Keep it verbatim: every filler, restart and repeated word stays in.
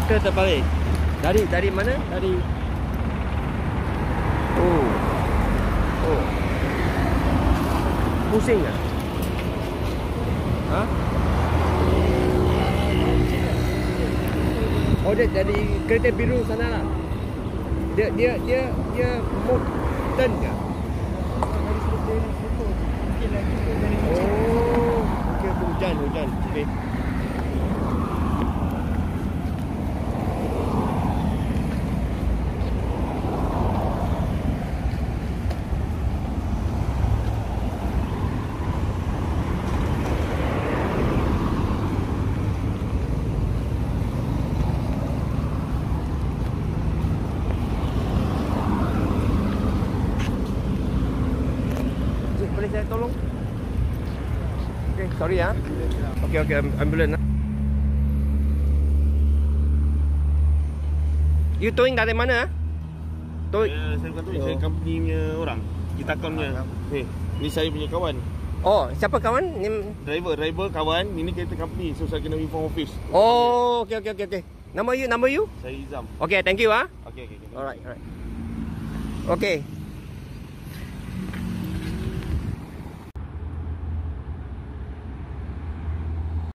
Kereta terbalik. Dari dari mana? Dari Oh. Oh. Pusing tak? Ha? Oh, dia dari kereta biru sana lah. Dia dia dia dia mode turn ke? Oh, okey, hujan hujan. Okey. Boleh saya tolong? Okay, sorry ya. Okay, okay, ambulans. You towing dari mana? Tow... Ya, saya bukan towing, oh. Saya company punya orang. Kita akunnya. Ni, ni saya punya kawan. Oh, siapa kawan? Ni... Driver, driver kawan. Ini kereta company. So saya kena inform office. Oh, okay, okay, okay, okay. Nama you, nama you? Saya Izam. Okay, thank you ah. Okay, okay, okay. Alright, alright. Okay.